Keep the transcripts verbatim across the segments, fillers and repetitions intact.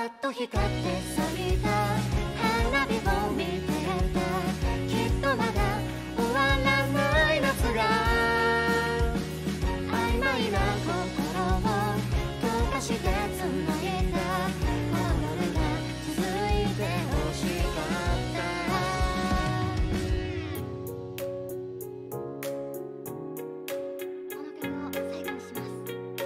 ッと光って咲いた花火を見てた。きっとまだ終わらない夏が曖昧な心を溶かしてつないだ。この夜が続いてほしかった。この曲を最後にします。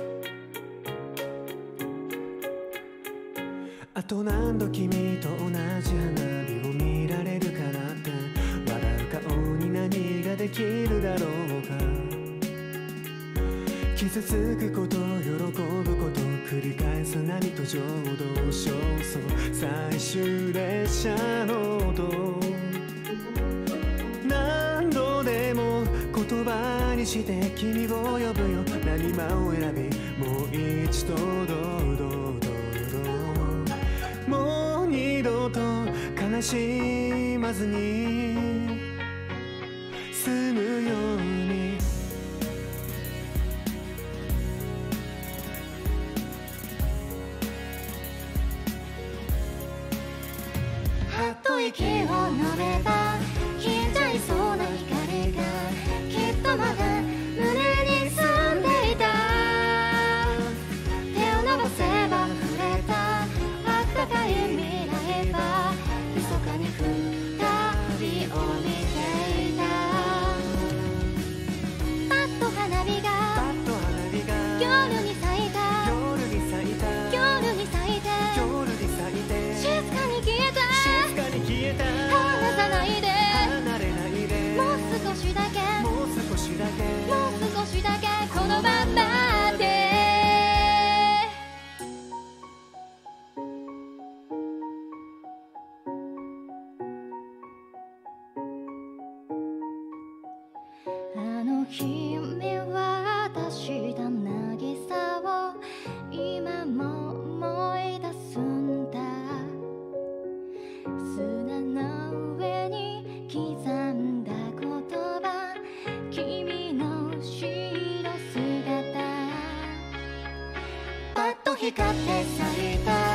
あと何度君と同じ花火を見られるかなって。笑う顔に何ができるだろうか。傷つくこと喜ぶこと繰り返す波と浄土焦燥。最終列車の音何度でも言葉にして君を呼ぶよ。何間を選びもう一度堂々ともう二度と悲しまずに済むように。 はっと息を飲めば消えちゃいそうな光がきっとまだ胸に住んでいた。手を伸ばせば触れたあったかい未来は密かに二人を見ていた。パッと花火がパッと花火が夜に咲いた。 夜に咲いた夜に咲いて夜に咲いて静かに消えた。 静かに消えた。 離さないで離れないでもう少しだけもう少しだけもう少しだけこのままで。あの日見渡した渚を今も思い出すんだ。砂の上に刻んだ言葉君の後ろ姿。パッと光って咲いた